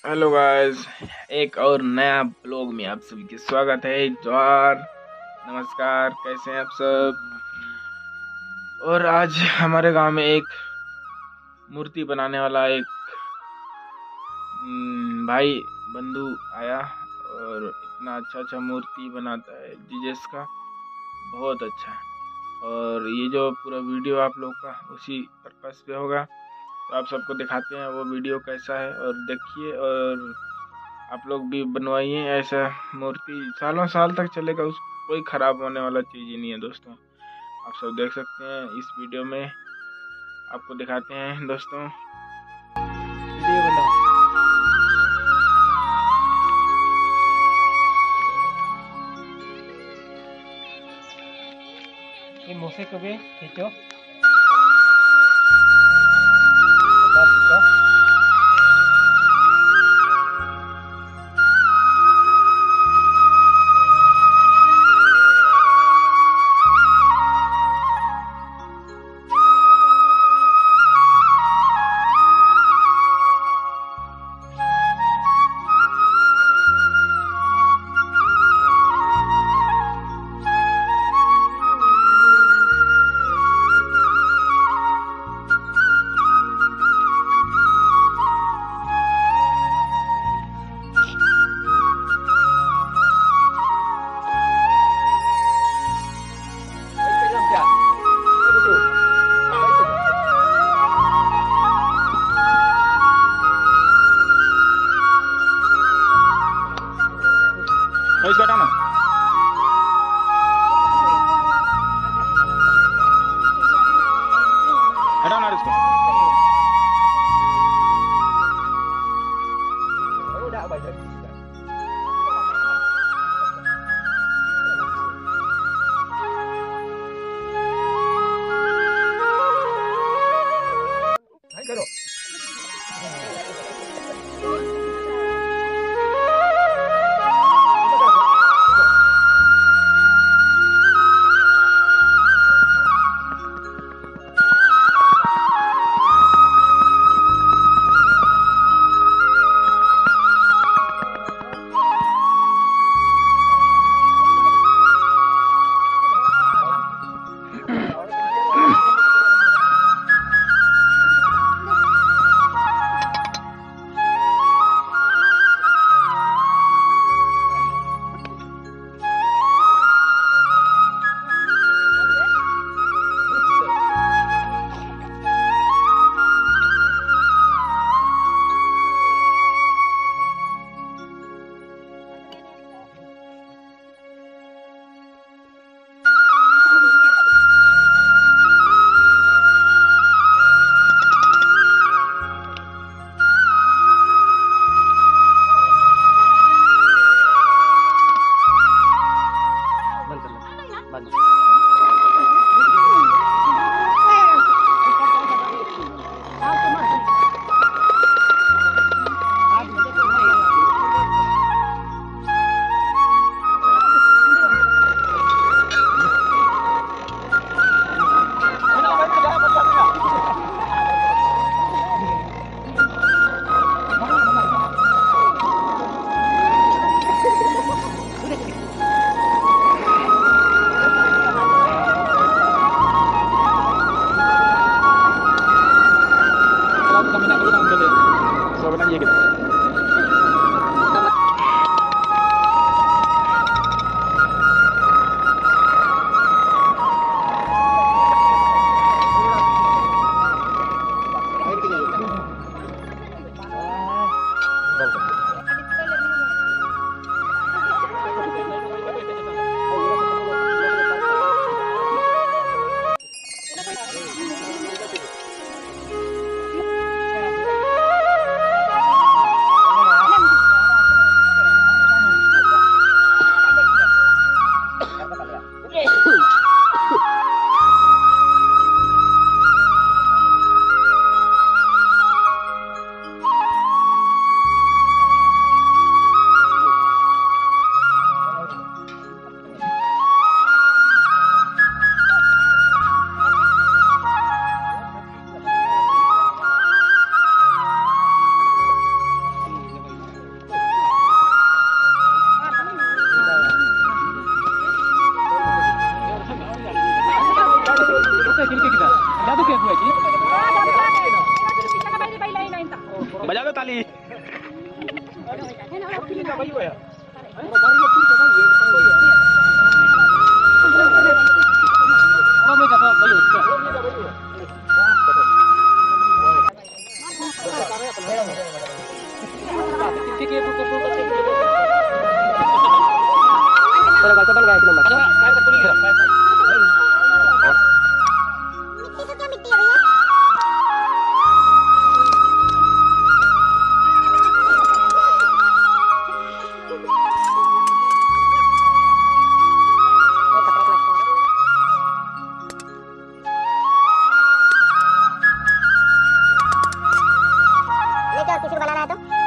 Hello guys, एक और नया ब्लॉग में आप सभी के स्वागत है। जोहार, नमस्कार, कैसे हैं आप सब। और आज हमारे गांव में एक मूर्ति बनाने वाला एक भाई बंधु आया और इतना अच्छा मूर्ति बनाता है जीसस का, बहुत अच्छा। और ये जो पूरा वीडियो आप लोग का उसी पर्पस पे होगा, तो आप सबको दिखाते हैं वो वीडियो कैसा है और देखिए। और आप लोग भी बनवाइए ऐसा मूर्ति, सालों साल तक चलेगा, उस कोई ख़राब होने वाला चीज़ ही नहीं है दोस्तों। आप सब देख सकते हैं इस वीडियो में, आपको दिखाते हैं दोस्तों। वीडियो बनाओ। ये मुझसे कभी खींचो इसको हटाना, हटाना इसको। करो बजा दो ताली। किसी को बनाना है तो